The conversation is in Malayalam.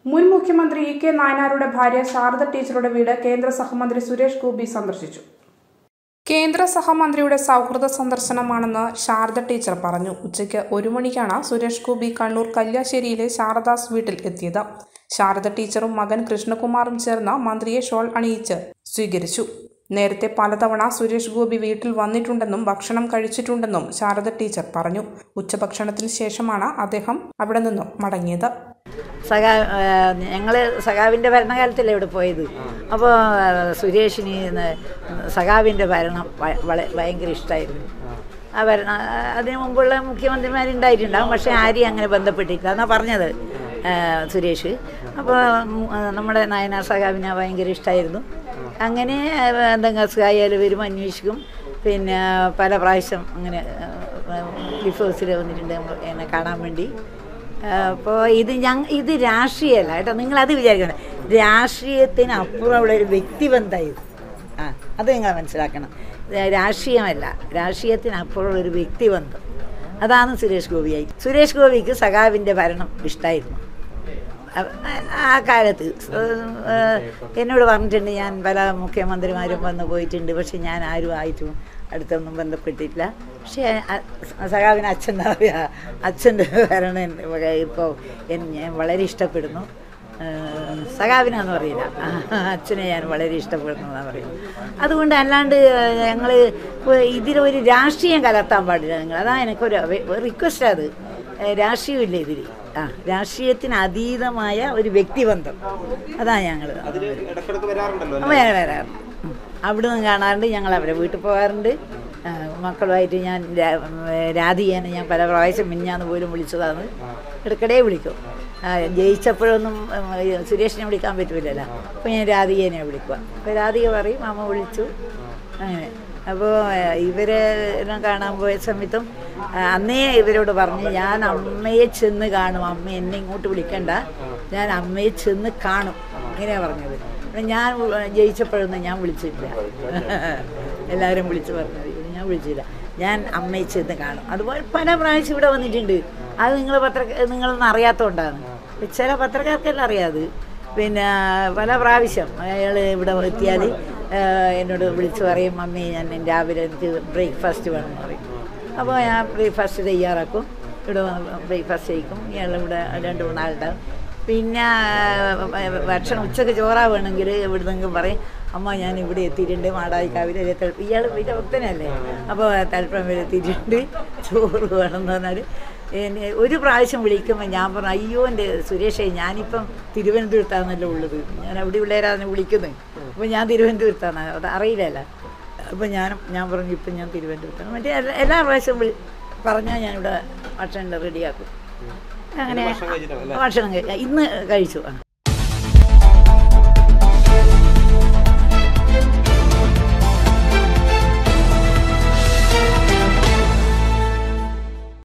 മുൻ മുഖ്യമന്ത്രി ഇ.കെ. നായനാരുടെ ഭാര്യ ശാരദ ടീച്ചറുടെ വീട് കേന്ദ്ര സഹമന്ത്രി സുരേഷ് ഗോപി സന്ദർശിച്ചു. കേന്ദ്ര സഹമന്ത്രിയുടെ സൗഹൃദ സന്ദർശനമാണെന്ന് ശാരദ ടീച്ചർ പറഞ്ഞു. ഉച്ചയ്ക്ക് 1 മണിക്കാണ് സുരേഷ് ഗോപി കണ്ണൂർ കല്യാശ്ശേരിയിലെ ശാരദാസ് വീട്ടിൽ എത്തിയത്. ശാരദ ടീച്ചറും മകൻ കൃഷ്ണകുമാറും ചേർന്ന് മന്ത്രിയെ ഷോൾ അണിയിച്ച് സ്വീകരിച്ചു. നേരത്തെ പലതവണ സുരേഷ് ഗോപി വീട്ടിൽ വന്നിട്ടുണ്ടെന്നും ഭക്ഷണം കഴിച്ചിട്ടുണ്ടെന്നും ശാരദ ടീച്ചർ പറഞ്ഞു. ഉച്ചഭക്ഷണത്തിന് ശേഷമാണ് അദ്ദേഹം അവിടെ നിന്നും മടങ്ങിയത്. ഞങ്ങൾ സഖാവിൻ്റെ ഭരണകാലത്തല്ലേ ഇവിടെ പോയത്. അപ്പോൾ സുരേഷിന് സഖാവിൻ്റെ ഭരണം ഭയങ്കര ഇഷ്ടമായിരുന്നു. ആ ഭരണം അതിനു മുമ്പുള്ള മുഖ്യമന്ത്രിമാരുണ്ടായിട്ടുണ്ടാകും, പക്ഷേ ആരെയും അങ്ങനെ ബന്ധപ്പെട്ടിട്ടില്ല എന്നാണ് പറഞ്ഞത് സുരേഷ്. അപ്പോൾ നമ്മുടെ നായനാർ സഖാവിനെ ഭയങ്കര ഇഷ്ടമായിരുന്നു. അങ്ങനെ എന്തെങ്കിലും ആയാലും വരും, അന്വേഷിക്കും. പിന്നെ പല പ്രാവശ്യം അങ്ങനെ ലിഫ് ഹൗസിൽ വന്നിട്ടുണ്ട് എന്നെ കാണാൻ വേണ്ടി. അപ്പോൾ ഇത് രാഷ്ട്രീയമല്ല കേട്ടോ, നിങ്ങളത് വിചാരിക്കണം. രാഷ്ട്രീയത്തിനപ്പുറമുള്ള ഒരു വ്യക്തിബന്ധമായിരുന്നു. അത് നിങ്ങൾ മനസ്സിലാക്കണം. രാഷ്ട്രീയമല്ല, രാഷ്ട്രീയത്തിനപ്പുറമുള്ളൊരു വ്യക്തിബന്ധം. അതാണ് സുരേഷ് ഗോപിയായി. സുരേഷ് ഗോപിക്ക് സഖാവിൻ്റെ ഭരണം ഇഷ്ടമായിരുന്നു. ആ കാലത്ത് എന്നോട് പറഞ്ഞിട്ടുണ്ട്, ഞാൻ പല മുഖ്യമന്ത്രിമാരും വന്ന് പോയിട്ടുണ്ട്, പക്ഷെ ഞാൻ ആയിട്ടും അടുത്തൊന്നും ബന്ധപ്പെട്ടിട്ടില്ല. പക്ഷേ സഖാവിന് എന്താ പറയുക, അച്ഛൻ്റെ ഭരണം ഇപ്പോൾ ഞാൻ വളരെ ഇഷ്ടപ്പെടുന്നു. സഖാവിനാന്ന് പറയില്ല, അച്ഛനെ ഞാൻ വളരെ ഇഷ്ടപ്പെടുന്നു എന്നാണ് പറയുന്നത്. അതുകൊണ്ട് അല്ലാണ്ട് ഞങ്ങൾ ഇതിലൊരു രാഷ്ട്രീയം കലർത്താൻ പാടില്ല നിങ്ങൾ. അതാണ് എനിക്കൊരു റിക്വസ്റ്റ്. അത് രാഷ്ട്രീയമില്ല ഇതിൽ. രാഷ്ട്രീയത്തിന് അതീതമായ ഒരു വ്യക്തിബന്ധം, അതാണ് ഞങ്ങൾ വരാറുണ്ട്. അവിടെ നിന്ന് കാണാറുണ്ട്, ഞങ്ങൾ അവരെ വീട്ടിൽ പോകാറുണ്ട്. മക്കളുമായിട്ട് ഞാൻ രാധികേനെ ഞാൻ പല പ്രാവശ്യം മിഞ്ഞാന്ന് പോലും വിളിച്ചതാണ്. ഇടയ്ക്കിടെ വിളിക്കും. ജയിച്ചപ്പോഴൊന്നും സുരേഷിനെ വിളിക്കാൻ പറ്റില്ലല്ലോ, അപ്പോൾ ഞാൻ രാധികേനെ വിളിക്കുക. അപ്പോൾ രാധിക പറയും അമ്മ വിളിച്ചു, അങ്ങനെ. അപ്പോൾ ഇവരെ എല്ലാം കാണാൻ പോയ സമയത്തും അന്നേ ഇവരോട് പറഞ്ഞു, ഞാൻ അമ്മയെ ചെന്ന് കാണും, അമ്മ എന്നെ ഇങ്ങോട്ട് വിളിക്കണ്ട, ഞാൻ അമ്മയെ ചെന്ന് കാണും, ഇങ്ങനെയാണ് പറഞ്ഞത്. ഞാൻ ജയിച്ചപ്പോഴൊന്നും ഞാൻ വിളിച്ചിട്ടില്ല. എല്ലാവരും വിളിച്ച് പറഞ്ഞത്, ഞാൻ വിളിച്ചില്ല. ഞാൻ അമ്മയെ ചെന്ന് കാണും. അതുപോലെ പല പ്രാവശ്യം ഇവിടെ വന്നിട്ടുണ്ട്. അത് നിങ്ങളൊന്നും അറിയാത്തതുകൊണ്ടാണ്. ചില പത്രക്കാർക്കെല്ലാം അറിയാതെ. പിന്നെ പല പ്രാവശ്യം അയാൾ ഇവിടെ എത്തിയാൽ എന്നോട് വിളിച്ച് പറയും, മമ്മി ഞാൻ രാവിലെ എനിക്ക് ബ്രേക്ക്ഫാസ്റ്റ് വേണമെന്ന് പറയും. അപ്പോൾ ഞാൻ ബ്രേക്ക്ഫാസ്റ്റ് തയ്യാറാക്കും, ഇവിടെ ബ്രേക്ക്ഫാസ്റ്റ് കഴിക്കും. ഇയാളിവിടെ 2-3 ആളുണ്ടാകും. പിന്നെ ഭക്ഷണം ഉച്ചക്ക് ചോറാവണമെങ്കിൽ ഇവിടെ നിന്നെങ്കിലും പറയും, അമ്മ ഞാൻ ഇവിടെ എത്തിയിട്ടുണ്ട്, മാടായിക്കാവിൽ ഇയാൾ വലിയ ഭക്തനല്ലേ, അപ്പോൾ തലപ്പുറം വരെ എത്തിയിട്ടുണ്ട്, ചോറ് വേണമെന്ന് പറഞ്ഞാൽ ഒരു പ്രാവശ്യം വിളിക്കുമ്പോൾ ഞാൻ പറഞ്ഞു, അയ്യോ എൻ്റെ സുരേഷേ, ഞാനിപ്പം തിരുവനന്തപുരത്താണല്ലോ ഉള്ളത്, ഞാൻ അവിടെ ഉള്ളവരാണ് വിളിക്കുന്നത്, അപ്പോൾ ഞാൻ തിരുവനന്തപുരത്താണ്, അത് അറിയില്ലല്ലോ. അപ്പോൾ ഞാൻ പറഞ്ഞു ഇപ്പം ഞാൻ തിരുവനന്തപുരത്താണ്. മറ്റേ എല്ലാ പ്രാവശ്യം പറഞ്ഞാൽ ഞാനിവിടെ ഭക്ഷണം റെഡിയാക്കും. അങ്ങനെ ഭക്ഷണം ഇന്ന് കഴിച്ചു.